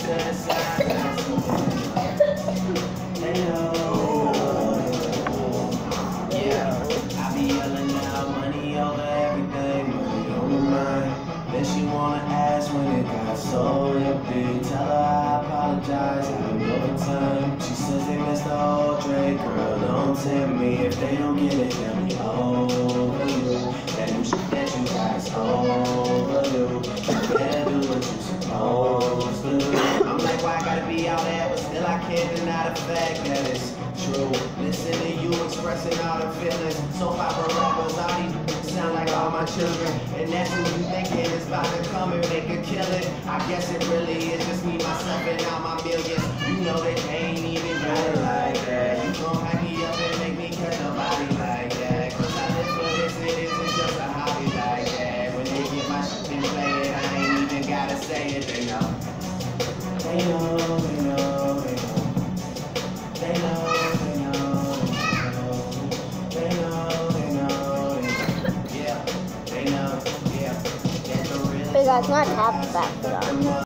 to the side. They know. Yeah, I be yelling out money over everything, money on my mind. Then she wanna ask when it got so empty. Tell her I apologize, I don't know the time. She says they missed the whole Drake, girl, don't tempt me. If they don't get it, they'll be over you. That new shit that you got is over you. You better do what you supposed to do. I'm like, why I gotta be out there, but still I can't deny the fact that it's true. Listen to you expressing all the feelings. Soap opera rappers, all these sound like all my children. And that's who you thinking is about to come and make a killing. I guess it really is just me, myself, and all my millions. You know that they ain't even got it like that. You gon' hype me up and make me catch a body like that. Cause I live for this, it isn't just a hobby like that. When they get my shit and play it, I ain't even gotta say it, they know. They know, they know, they know. They know, they know, they know, they know, they know, yeah, they know, yeah. Hey guys, not tap that.